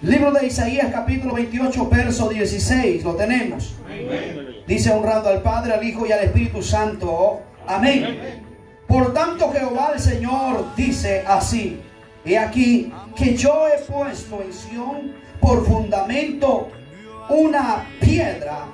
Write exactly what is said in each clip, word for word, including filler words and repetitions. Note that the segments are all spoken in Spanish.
Libro de Isaías capítulo veintiocho verso dieciséis. Lo tenemos. Amén. Dice: honrando al Padre, al Hijo y al Espíritu Santo. Amén. Amén. Por tanto Jehová el Señor dice así: he aquí que yo he puesto en Sión por fundamento una piedra,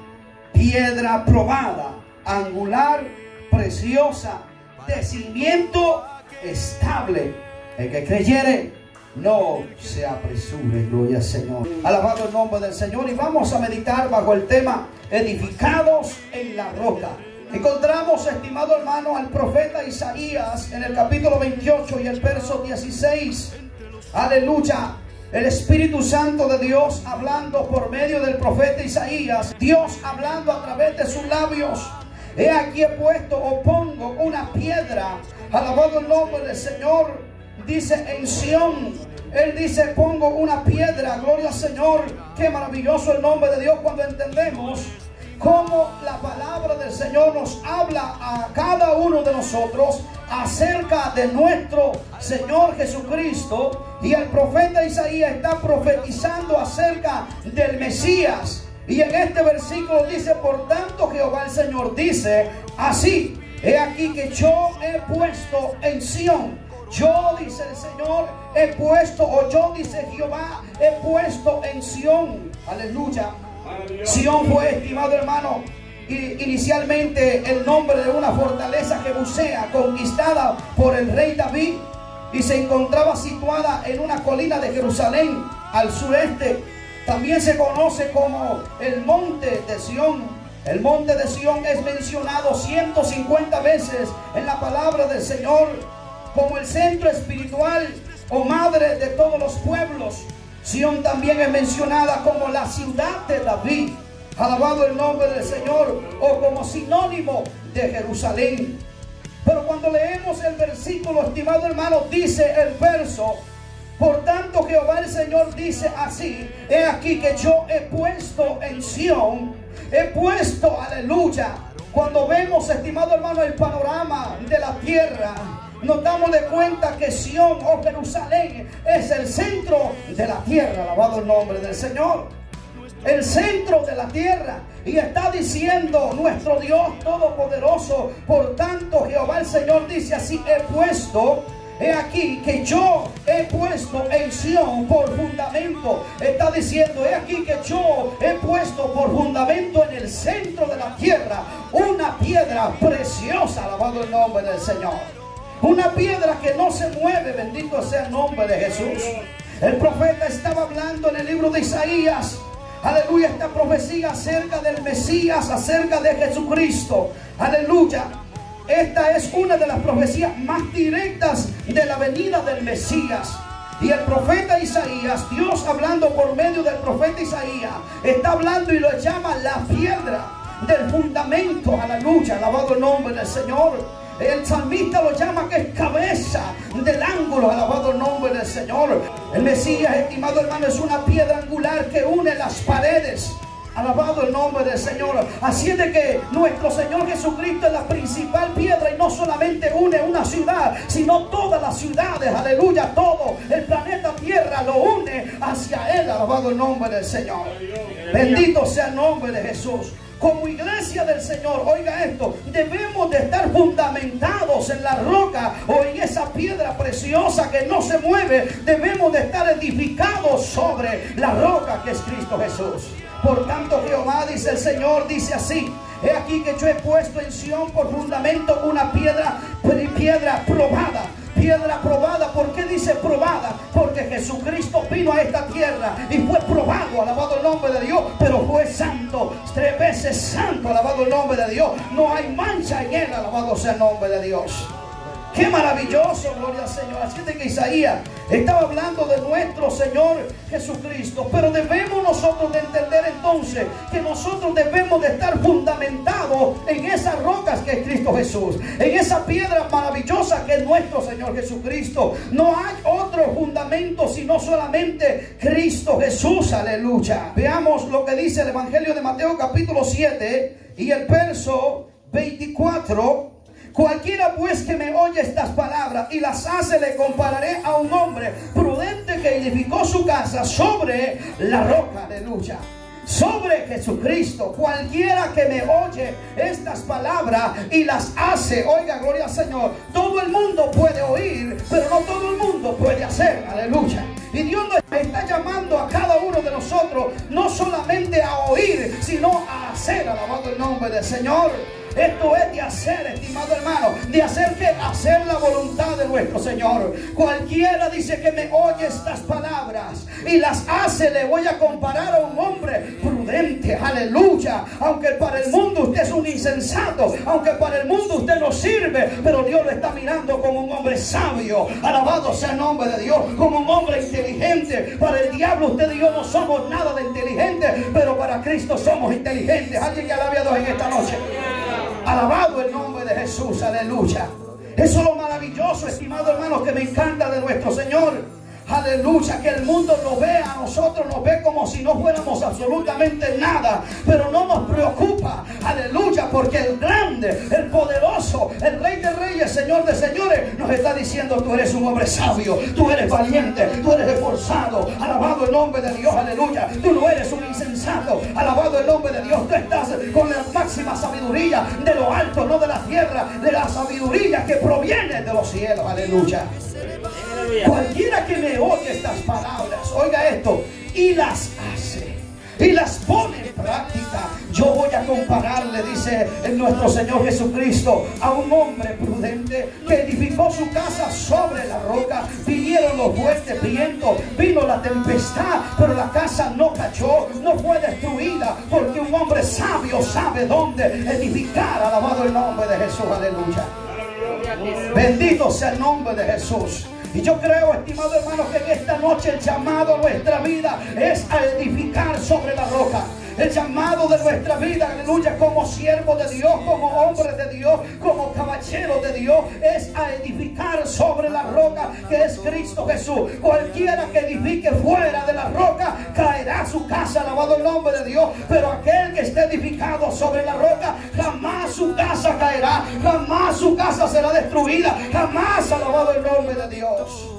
piedra probada, angular, preciosa, de cimiento estable. El que creyere, no se apresure. Gloria al Señor. Alabado el nombre del Señor. Y vamos a meditar bajo el tema edificados en la roca. Encontramos, estimado hermano, al profeta Isaías en el capítulo veintiocho y el verso dieciséis. Aleluya. El Espíritu Santo de Dios hablando por medio del profeta Isaías. Dios hablando a través de sus labios. He aquí he puesto o pongo una piedra. Alabado el nombre del Señor. Dice en Sión. Él dice: pongo una piedra. Gloria al Señor. Qué maravilloso el nombre de Dios cuando entendemos cómo la palabra del Señor nos habla a cada uno de nosotros acerca de nuestro Señor Jesucristo. Y el profeta Isaías está profetizando acerca del Mesías. Y en este versículo dice: por tanto Jehová el Señor dice así: he aquí que yo he puesto en Sión. Yo, dice el Señor, he puesto, o yo, dice Jehová, he puesto en Sión. Aleluya. Sión fue, estimado hermano, inicialmente el nombre de una fortaleza jebusea conquistada por el rey David, y se encontraba situada en una colina de Jerusalén al sureste. También se conoce como el monte de Sión. El monte de Sión es mencionado ciento cincuenta veces en la palabra del Señor como el centro espiritual o madre de todos los pueblos. Sión también es mencionada como la ciudad de David. Alabado el nombre del Señor. O como sinónimo de Jerusalén. Pero cuando leemos el versículo, estimado hermano, dice el verso: por tanto Jehová el Señor dice así: he aquí que yo he puesto en Sión. He puesto, aleluya. Cuando vemos, estimado hermano, el panorama de la tierra, nos damos de cuenta que Sión o Jerusalén es el centro de la tierra. Alabado el nombre del Señor. El centro de la tierra. Y está diciendo nuestro Dios Todopoderoso: por tanto Jehová el Señor dice así: he puesto, he aquí que yo he puesto en Sión por fundamento. Está diciendo: he aquí que yo he puesto por fundamento en el centro de la tierra una piedra preciosa. Alabado el nombre del Señor. Una piedra que no se mueve. Bendito sea el nombre de Jesús. El profeta estaba hablando en el libro de Isaías. Aleluya. Esta profecía acerca del Mesías, acerca de Jesucristo. Aleluya. Esta es una de las profecías más directas de la venida del Mesías. Y el profeta Isaías, Dios hablando por medio del profeta Isaías, está hablando y lo llama la piedra del fundamento. Aleluya. Alabado el nombre del Señor. El salmista lo llama que es cabeza del ángulo. Alabado el nombre del Señor. El Mesías, estimado hermano, es una piedra angular que une las paredes. Alabado el nombre del Señor. Así es de que nuestro Señor Jesucristo es la principal piedra, y no solamente une una ciudad, sino todas las ciudades. Aleluya. Todo el planeta Tierra lo une hacia Él. Alabado el nombre del Señor. Bendito sea el nombre de Jesús. Como iglesia del Señor, oiga esto, debemos de estar fundamentados en la roca o en esa piedra preciosa que no se mueve. Debemos de estar edificados sobre la roca que es Cristo Jesús. Por tanto Jehová, dice el Señor, dice así: he aquí que yo he puesto en Sión por fundamento una piedra, piedra probada. Piedra probada. ¿Por qué dice probada? Porque Jesucristo vino a esta tierra y fue probado. Alabado el nombre de Dios. Pero fue santo, tres veces santo. Alabado el nombre de Dios. No hay mancha en él. Alabado sea el nombre de Dios. Qué maravilloso, gloria al Señor. Así de que Isaías estaba hablando de nuestro Señor Jesucristo. Pero debemos nosotros de entender entonces que nosotros debemos de estar fundamentados en esas rocas que es Cristo Jesús, en esa piedra maravillosa que es nuestro Señor Jesucristo. No hay otro fundamento sino solamente Cristo Jesús. Aleluya. Veamos lo que dice el Evangelio de Mateo capítulo siete y el verso veinticuatro. Cualquiera pues que me oye estas palabras y las hace, le compararé a un hombre prudente que edificó su casa sobre la roca. Aleluya. Sobre Jesucristo. Cualquiera que me oye estas palabras y las hace, oiga, gloria al Señor. Todo el mundo puede oír, pero no todo el mundo puede hacer. Aleluya. Y Dios nos está llamando a cada uno de nosotros no solamente a oír, sino a hacer. Alabado el nombre del Señor. Esto es de hacer, estimado hermano. ¿De hacer qué? Hacer la voluntad de nuestro Señor. Cualquiera dice que me oye estas palabras y las hace, le voy a comparar a un hombre prudente. Aleluya. Aunque para el mundo usted es un insensato, aunque para el mundo usted no sirve, pero Dios lo está mirando como un hombre sabio. Alabado sea el nombre de Dios. Como un hombre inteligente. Para el diablo usted y yo no somos nada de inteligentes, pero para Cristo somos inteligentes. Alguien que alabe a Dios en esta noche. Alabado el nombre de Jesús, aleluya. Eso es lo maravilloso, estimado hermano, que me encanta de nuestro Señor. Aleluya, que el mundo nos ve a nosotros, nos ve como si no fuéramos absolutamente nada, pero no nos preocupa. Aleluya, porque el grande, el poderoso, el Rey de Reyes, Señor de Señores, nos está diciendo: tú eres un hombre sabio, tú eres valiente, tú eres esforzado. Alabado el nombre de Dios, aleluya. Tú no eres un insensato. Alabado el nombre de Dios. Tú estás con la máxima sabiduría de lo alto, no de la tierra, de la sabiduría que proviene de los cielos. Aleluya. Cualquiera que me oye estas palabras, oiga esto, y las hace, y las pone en práctica, yo voy a compararle, dice nuestro Señor Jesucristo, a un hombre prudente que edificó su casa sobre la roca. Vinieron los fuertes vientos, vino la tempestad, pero la casa no cayó, no fue destruida, porque un hombre sabio sabe dónde edificar. Alabado el nombre de Jesús, aleluya. Bendito sea el nombre de Jesús. Y yo creo, estimado hermano, que en esta noche el llamado a nuestra vida es a edificar sobre la roca. El llamado de nuestra vida, aleluya, como siervo de Dios, como hombre de Dios, como caballero de Dios, es a edificar sobre la roca que es Cristo Jesús. Cualquiera que edifique fuera de la roca caerá su casa, alabado el nombre de Dios. Pero aquel que esté edificado sobre la roca, jamás su casa caerá, jamás su casa será destruida, jamás, alabado el nombre de Dios.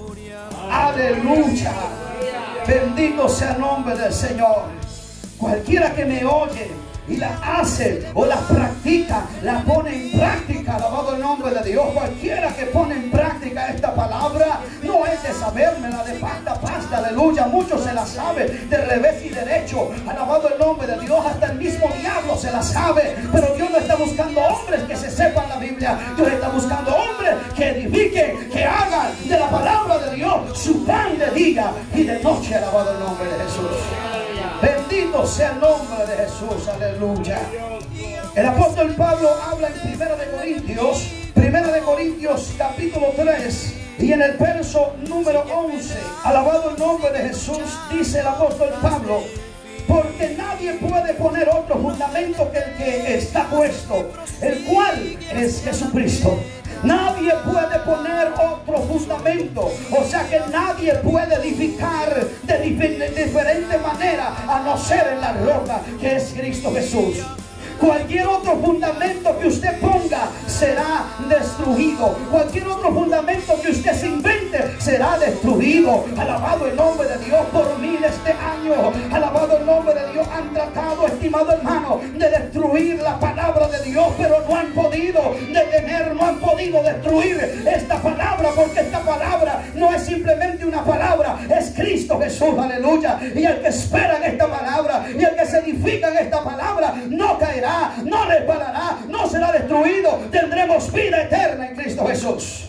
Aleluya. Bendito sea el nombre del Señor. Cualquiera que me oye y la hace o la practica, la pone en práctica, alabado el nombre de Dios. Cualquiera que pone en práctica esta palabra, no es de sabérmela de pasta a pasta, aleluya. Muchos se la saben de revés y derecho, alabado el nombre de Dios. Hasta el mismo diablo se la sabe, pero Dios no está buscando hombres que se sepan la Biblia. Dios está buscando hombres que edifiquen, que hagan de la palabra de Dios su pan de día y de noche, alabado el nombre de Jesús. Bendito sea el nombre de Jesús, aleluya. El apóstol Pablo habla en Primera de Corintios, Primera de Corintios capítulo tres, y en el verso número once, alabado el nombre de Jesús, dice el apóstol Pablo: porque nadie puede poner otro fundamento que el que está puesto, el cual es Jesucristo. Nadie puede poner otro fundamento. O sea que nadie puede edificar de, dif de diferente manera a no ser en la roca que es Cristo Jesús. Cualquier otro fundamento que usted ponga será destruido. Cualquier otro fundamento que usted se invente será destruido. Alabado el nombre de Dios. Por miles de años, alabado el nombre de Dios, han tratado, estimado hermano, de destruir la palabra de Dios, pero no han podido detener, no han podido destruir esta palabra, porque esta palabra no es simplemente una palabra, es Cristo Jesús, aleluya. Y el que espera en esta palabra y el que se edifica en esta palabra no caerá, no resbalará, no será destruido. Tendremos vida eterna en Cristo Jesús.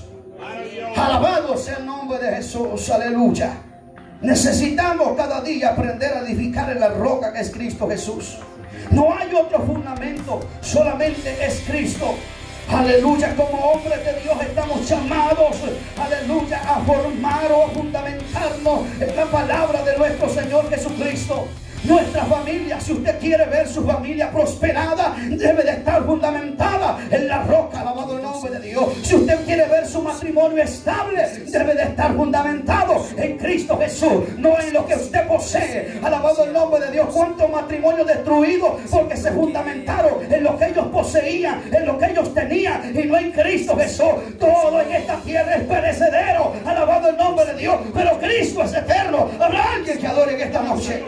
Alabado sea el nombre de Jesús, aleluya. Necesitamos cada día aprender a edificar en la roca que es Cristo Jesús. No hay otro fundamento, solamente es Cristo. Aleluya. Como hombres de Dios estamos llamados, aleluya, a formar o a fundamentarnos en la palabra de nuestro Señor Jesucristo. Nuestra familia, si usted quiere ver su familia prosperada, debe de estar fundamentada en la roca, alabado el nombre de Dios. Dios. Si usted quiere ver su matrimonio estable, debe de estar fundamentado en Cristo Jesús, no en lo que usted posee. Alabado el nombre de Dios. ¿Cuántos matrimonios destruidos porque se fundamentaron en lo que ellos poseían, en lo que ellos tenían, y no en Cristo Jesús? Todo en esta tierra es perecedero. Alabado el nombre de Dios, pero Cristo es eterno. ¿Habrá alguien que adore en esta noche?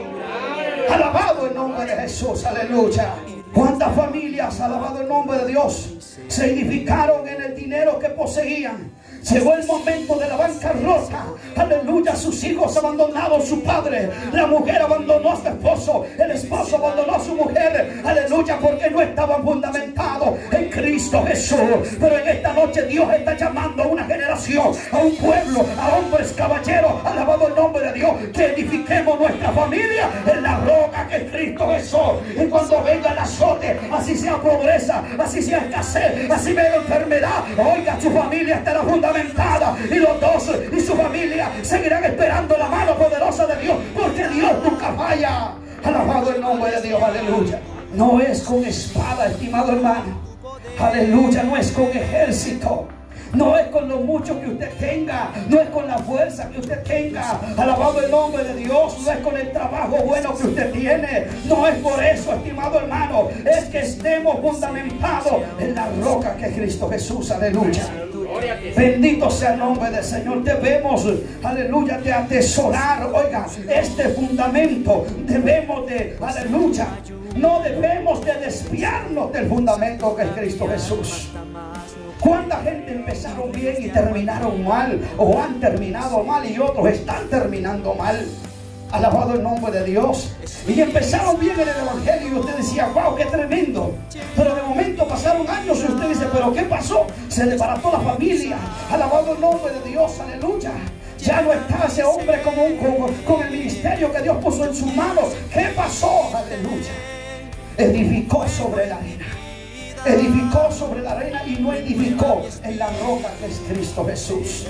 Alabado el nombre de Jesús, aleluya. ¿Cuántas familias, alabado el nombre de Dios, se edificaron en el dinero que poseían? Llegó el momento de la bancarrota. Aleluya. Sus hijos abandonaron a su padre. La mujer abandonó a su esposo. El esposo abandonó a su mujer. Aleluya. Porque no estaban fundamentados en Cristo Jesús. Pero en esta noche Dios está llamando a una generación, a un pueblo, a hombres caballeros. Alabado el nombre de Dios. Que edifiquemos nuestra familia en la roca que es Cristo Jesús. Y cuando venga el azote, así sea pobreza, así sea escasez, así venga enfermedad, oiga, su familia estará fundamentada. Y los dos y su familia seguirán esperando la mano poderosa de Dios, porque Dios nunca falla. Alabado el nombre de Dios, aleluya. No es con espada, estimado hermano, aleluya. No es con ejército, no es con lo mucho que usted tenga, no es con la fuerza que usted tenga. Alabado el nombre de Dios. No es con el trabajo bueno que usted tiene. No es por eso, estimado hermano. Es que estemos fundamentados en la roca que es Cristo Jesús, aleluya. Bendito sea el nombre del Señor. Debemos, aleluya, de atesorar, oiga, este fundamento. Debemos de, aleluya, no debemos de desviarnos del fundamento que es Cristo Jesús. ¿Cuánta gente empezaron bien y terminaron mal? O han terminado mal y otros están terminando mal. Alabado el nombre de Dios. Y empezaron bien en el evangelio y usted decía, wow, qué tremendo. Pero de momento pasaron años y usted dice, pero ¿qué pasó? Se desbarató la familia. Alabado el nombre de Dios, aleluya. Ya no está ese hombre como un, con, con el ministerio que Dios puso en sus manos. ¿Qué pasó? Aleluya. Edificó sobre la arena. Edificó sobre la arena y no edificó en la roca que es Cristo Jesús.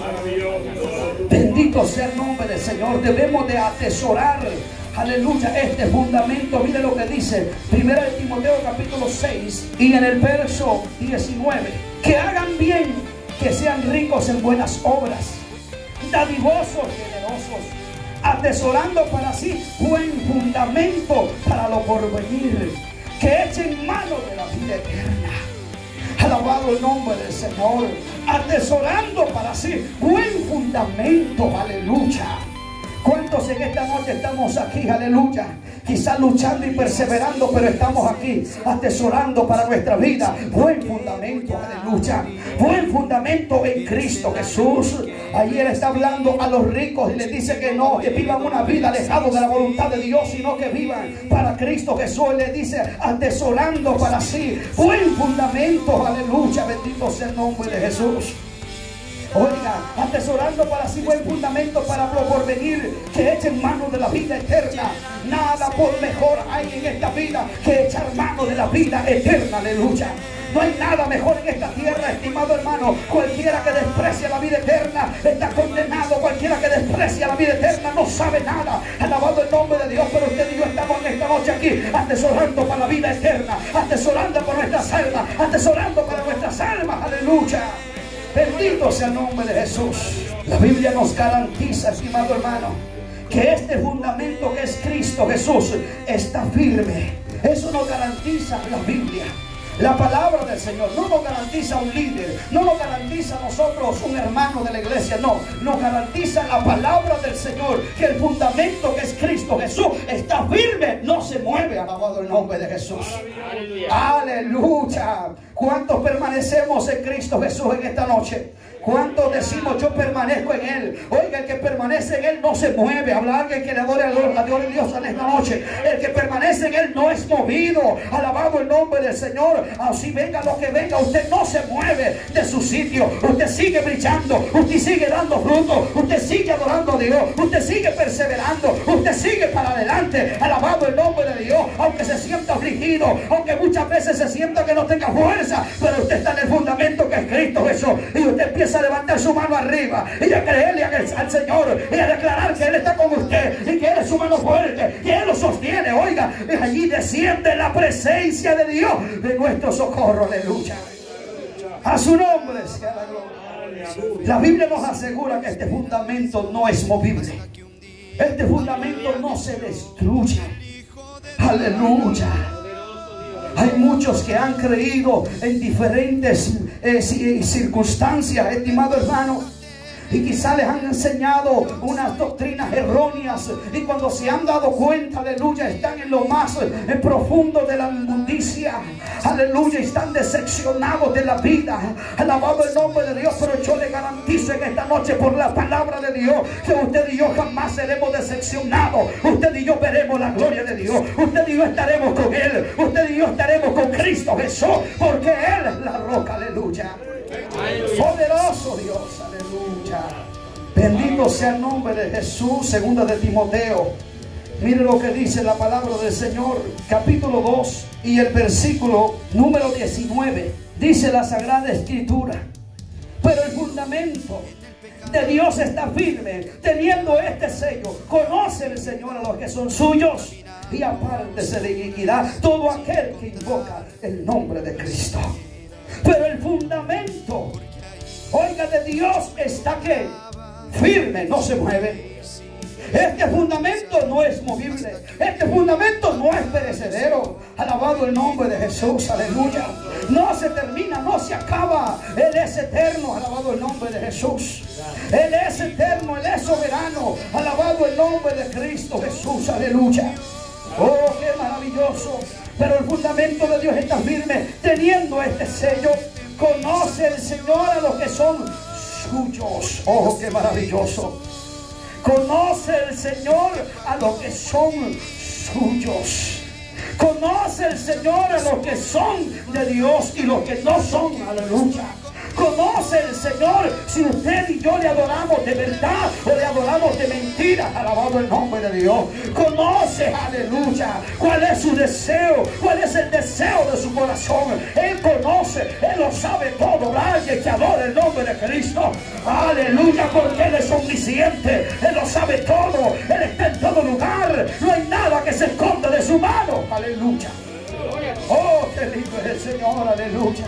Bendito sea el nombre del Señor. Debemos de atesorar, aleluya, este fundamento. Mire lo que dice primera de Timoteo capítulo seis y en el verso diecinueve. Que hagan bien, que sean ricos en buenas obras, dadivosos, generosos, atesorando para sí buen fundamento para lo porvenir, que echen mano de la vida eterna. Alabado el nombre del Señor. Atesorando para sí buen fundamento, aleluya. ¿Cuántos en esta noche estamos aquí, aleluya? Quizás luchando y perseverando, pero estamos aquí atesorando para nuestra vida buen fundamento, aleluya. Buen fundamento en Cristo Jesús. Ayer está hablando a los ricos y les dice que no, que vivan una vida alejados de la voluntad de Dios, sino que vivan para Cristo Jesús. Y les dice atesorando para sí buen fundamento, aleluya. Bendito sea el nombre de Jesús. Oiga, atesorando para sí buen fundamento para lo porvenir, que echen mano de la vida eterna. Nada por mejor hay en esta vida que echar mano de la vida eterna, aleluya. No hay nada mejor en esta tierra, estimado hermano. Cualquiera que desprecia la vida eterna está condenado. Cualquiera que desprecia la vida eterna no sabe nada. Alabado el nombre de Dios. Pero usted y yo estamos en esta noche aquí atesorando para la vida eterna, atesorando por nuestras almas, atesorando para nuestras almas, aleluya. Bendito sea el nombre de Jesús. La Biblia nos garantiza, estimado hermano, que este fundamento que es Cristo Jesús está firme. Eso nos garantiza la Biblia. La palabra del Señor no nos garantiza un líder, no nos garantiza a nosotros un hermano de la iglesia, no, nos garantiza la palabra del Señor, que el fundamento que es Cristo Jesús está firme, no se mueve. Alabado el nombre de Jesús. Aleluya. Aleluya. ¿Cuántos permanecemos en Cristo Jesús en esta noche? ¿Cuántos decimos yo permanezco en Él? Oiga, el que permanece en Él no se mueve. Habla alguien que le adore a Dios, adore a Dios en esta noche. El que permanece en Él no es movido. Alabado el nombre del Señor. Así venga lo que venga, usted no se mueve de su sitio. Usted sigue brillando, usted sigue dando fruto, usted sigue adorando a Dios, usted sigue perseverando, usted sigue para adelante. Alabado el nombre de Dios. Aunque se sienta afligido, aunque muchas veces se sienta que no tenga fuerza, pero usted está en el fundamento que es Cristo Jesús. Y usted empieza a levantar su mano arriba y a creerle al Señor y a declarar que Él está con usted y que Él es su mano fuerte, que Él lo sostiene. Oiga, y allí desciende la presencia de Dios de nuestro socorro, aleluya. A su nombre sea la gloria. La Biblia nos asegura que este fundamento no es movible. Este fundamento no se destruye. Aleluya. Hay muchos que han creído en diferentes eh, circunstancias, estimado hermano, y quizá les han enseñado unas doctrinas erróneas, y cuando se han dado cuenta, aleluya, están en lo más en profundo de la inmundicia, aleluya, y están decepcionados de la vida. Alabado el nombre de Dios. Pero yo le garantizo en esta noche, por la palabra de Dios, que usted y yo jamás seremos decepcionados. Usted y yo veremos la gloria de Dios. Usted y yo estaremos con Él. Usted y yo estaremos con Cristo Jesús, porque Él es la roca. Aleluya. Poderoso Dios. Aleluya. Bendito sea el nombre de Jesús. Segunda de Timoteo. Mire lo que dice la palabra del Señor, capítulo dos y el versículo número diecinueve. Dice la Sagrada Escritura: pero el fundamento de Dios está firme, teniendo este sello. Conoce el Señor a los que son suyos, y apártese de iniquidad todo aquel que invoca el nombre de Cristo. Pero el fundamento, oiga, de Dios está que firme, no se mueve. Este fundamento no es movible. Este fundamento no es perecedero. Alabado el nombre de Jesús. Aleluya. No se termina, no se acaba. Él es eterno. Alabado el nombre de Jesús. Él es eterno, Él es soberano. Alabado el nombre de Cristo Jesús. Aleluya. Oh, qué maravilloso. Pero el fundamento de Dios está firme, teniendo este sello. Conoce el Señor a los que son suyos. Oh, qué maravilloso. Conoce el Señor a los que son suyos. Conoce el Señor a los que son de Dios y los que no son. Aleluya. Conoce el Señor si usted y yo le adoramos de verdad o le adoramos de mentira. Alabado el nombre de Dios. Conoce, aleluya, cuál es su deseo, cuál es el deseo de su corazón. Él conoce, Él lo sabe todo. Alguien que adora el nombre de Cristo, aleluya, porque Él es omnisciente. Él lo sabe todo. Él está en todo lugar. No hay nada que se esconda de su mano. Aleluya. Oh, qué lindo es el Señor. Aleluya.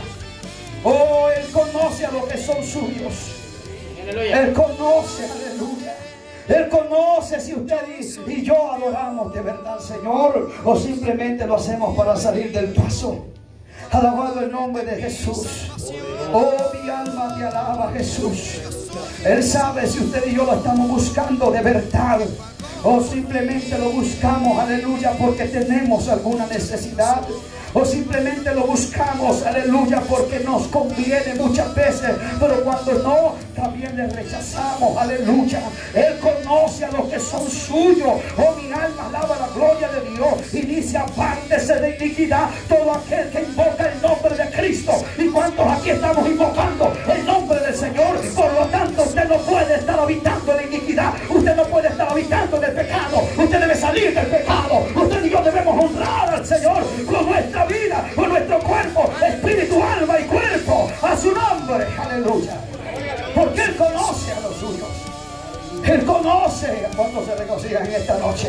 Oh, Él conoce a los que son suyos. Aleluya. Él conoce, aleluya. Él conoce si usted y, y yo adoramos de verdad al Señor, o simplemente lo hacemos para salir del paso. Alabado el nombre de Jesús. Oh, mi alma te alaba, Jesús. Él sabe si usted y yo lo estamos buscando de verdad, o simplemente lo buscamos, aleluya, porque tenemos alguna necesidad. O simplemente lo buscamos, aleluya, porque nos conviene muchas veces, pero cuando no, también le rechazamos, aleluya. Él conoce a los que son suyos. Oh, mi alma alaba la gloria de Dios. Y dice: apártese de iniquidad todo aquel que invoca el nombre de Cristo. ¿Y cuántos aquí estamos invocando el nombre del Señor? Por lo tanto, usted no puede estar habitando en iniquidad. Usted no puede estar habitando en el pecado. Usted debe salir del pecado. Usted y yo debemos honrar al Señor con nuestra vida, con nuestro cuerpo, espíritu, alma y cuerpo, a su nombre. Aleluya. Porque Él conoce a los suyos. Él conoce a cuántos se regocijan en esta noche.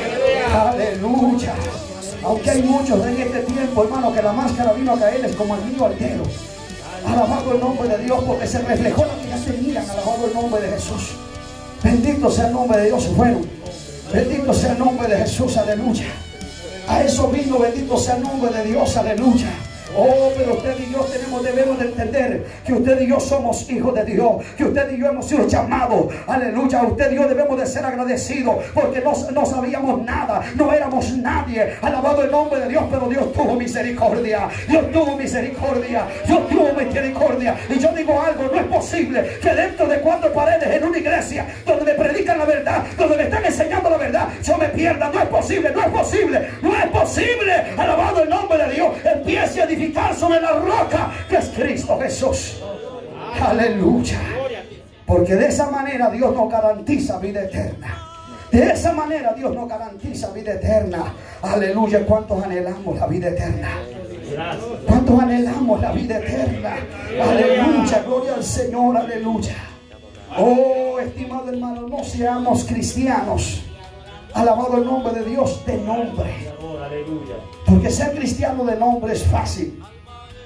Aleluya. Aunque hay muchos en este tiempo, hermano, que la máscara vino a caerles como al niño altero. Alabado el nombre de Dios, porque se reflejó lo que ya tenían. Alabado el nombre de Jesús. Bendito sea el nombre de Dios. Bueno, bendito sea el nombre de Jesús. Aleluya. A eso vino, bendito sea el nombre de Dios, aleluya. Oh, pero usted y yo tenemos, debemos de entender que usted y yo somos hijos de Dios, que usted y yo hemos sido llamados, aleluya. Usted y yo debemos de ser agradecidos, porque no, no sabíamos nada, no éramos nadie, alabado el nombre de Dios, pero Dios tuvo misericordia, Dios tuvo misericordia, Dios tuvo misericordia. Y yo digo algo: no es posible que dentro de cuatro paredes en una iglesia donde me predican la verdad, donde me están enseñando la verdad, yo me pierda. No es posible, no es posible, no es posible. Alabado el nombre de Dios. Empiece a edificar sobre la roca que es Cristo Jesús. Aleluya. Porque de esa manera Dios nos garantiza vida eterna. De esa manera Dios nos garantiza vida eterna. Aleluya. ¿Cuántos anhelamos la vida eterna? ¿Cuántos anhelamos la vida eterna? Aleluya. Gloria al Señor. Aleluya. Oh, estimado hermano, no seamos cristianos, alabado el nombre de Dios, de nombre. Porque ser cristiano de nombre es fácil.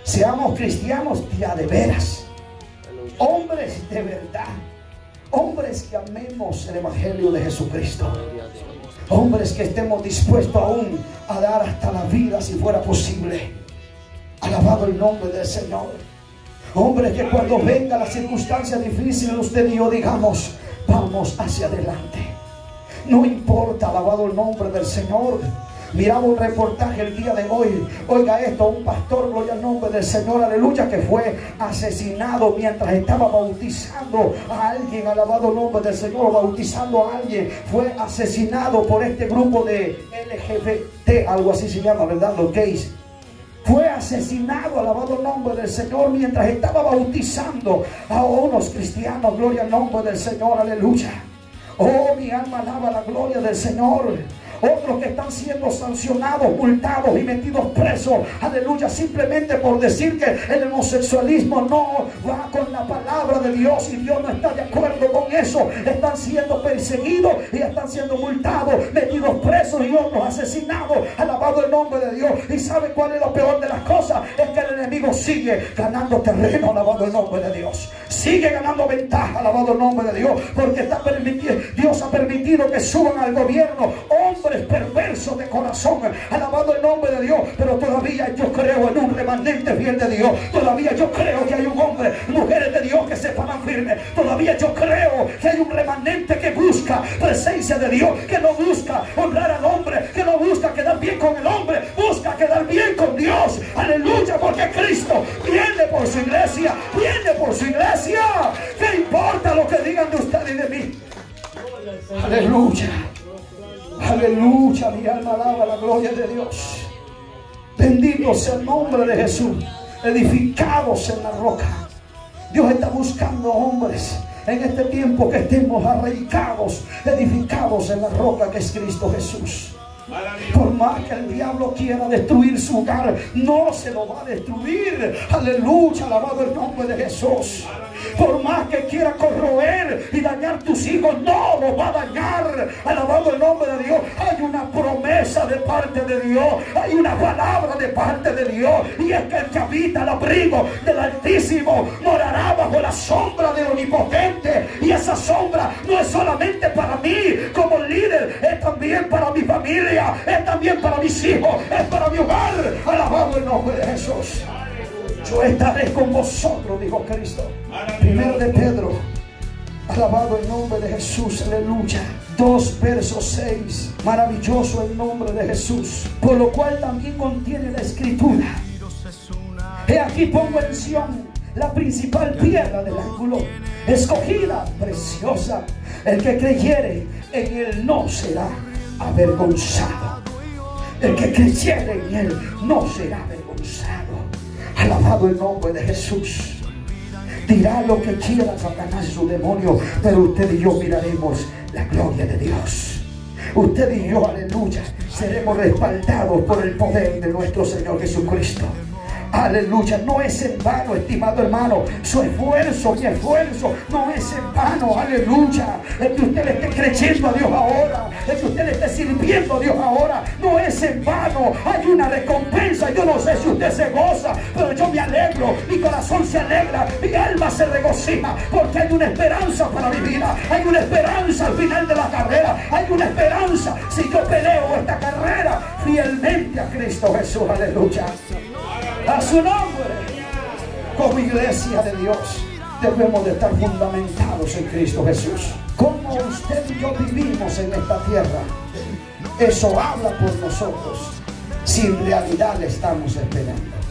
Seamos cristianos ya de veras, hombres de verdad, hombres que amemos el Evangelio de Jesucristo, hombres que estemos dispuestos aún a dar hasta la vida si fuera posible. Alabado el nombre del Señor. Hombres que cuando venga las circunstancias difíciles, usted y yo digamos, vamos hacia adelante. No importa, alabado el nombre del Señor. Miraba un reportaje el día de hoy. Oiga esto, un pastor, gloria al nombre del Señor, aleluya, que fue asesinado mientras estaba bautizando a alguien, alabado el nombre del Señor, bautizando a alguien. Fue asesinado por este grupo de L G B T, algo así se llama, ¿verdad? Los gays. Fue asesinado, alabado el nombre del Señor, mientras estaba bautizando a unos cristianos, gloria al nombre del Señor, aleluya. Oh, mi alma alaba la gloria del Señor. Otros que están siendo sancionados, multados y metidos presos, aleluya, simplemente por decir que el homosexualismo no va con la palabra de Dios y Dios no está de acuerdo con eso. Están siendo perseguidos y están siendo multados, metidos presos y otros asesinados. Alabado el nombre de Dios. ¿Y sabe cuál es lo peor de las cosas? Es que el enemigo sigue ganando terreno, alabado el nombre de Dios. Sigue ganando ventaja, alabado el nombre de Dios, porque está permitido, Dios ha permitido que suban al gobierno hombres perversos de corazón, alabado el nombre de Dios. Pero todavía yo creo en un remanente fiel de Dios. Todavía yo creo que hay un hombre, mujeres de Dios que se paran firmes. Todavía yo creo que hay un remanente que busca presencia de Dios, que no busca honrar al hombre, que no busca quedar bien con el hombre, busca quedar bien con Dios. Aleluya, porque Cristo viene por su iglesia, viene por su iglesia. ¿Qué importa lo que digan de usted y de mí? Aleluya. Aleluya, mi alma alaba la gloria de Dios. Bendito sea el nombre de Jesús. Edificados en la roca. Dios está buscando hombres en este tiempo que estemos arraigados, edificados en la roca que es Cristo Jesús. Por más que el diablo quiera destruir su hogar, no se lo va a destruir. Aleluya, alabado el nombre de Jesús. Por más que quiera corroer y dañar tus hijos, no lo va a dañar. Alabado el nombre de Dios. Hay una promesa de parte de Dios, hay una palabra de parte de Dios, y es que el que habita el abrigo del Altísimo morará bajo la sombra del Omnipotente. Y esa sombra no es solamente para mí como líder, es también para mi familia, es también para mis hijos, es para mi hogar. Alabado el nombre de Jesús. Yo estaré con vosotros, dijo Cristo. Primero de Pedro, alabado el nombre de Jesús, aleluya. dos versos seis, maravilloso el nombre de Jesús. Por lo cual también contiene la escritura: he aquí pongo en Sión la principal piedra del ángulo, escogida, preciosa. El que creyere en él no será avergonzado. El que creyere en él no será avergonzado. Alabado el nombre de Jesús. Dirá lo que quiera Satanás y su demonio, pero usted y yo miraremos la gloria de Dios. Usted y yo, aleluya, seremos respaldados por el poder de nuestro Señor Jesucristo. Aleluya, no es en vano, estimado hermano, su esfuerzo, mi esfuerzo, no es en vano, aleluya. El que usted le esté creyendo a Dios ahora, el que usted le esté sirviendo a Dios ahora, no es en vano. Hay una recompensa. Yo no sé si usted se goza, pero yo me alegro, mi corazón se alegra, mi alma se regocija, porque hay una esperanza para mi vida, hay una esperanza al final de la carrera, hay una esperanza si yo peleo esta carrera fielmente a Cristo Jesús, aleluya. A su nombre. Como iglesia de Dios debemos de estar fundamentados en Cristo Jesús. Como usted y yo vivimos en esta tierra, eso habla por nosotros si en realidad le estamos esperando.